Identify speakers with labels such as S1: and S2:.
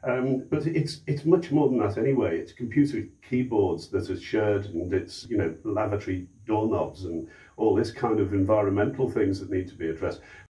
S1: But it's much more than that anyway. It's computer keyboards that are shared, and it's, you know, lavatory doorknobs and all this kind of environmental things that need to be addressed.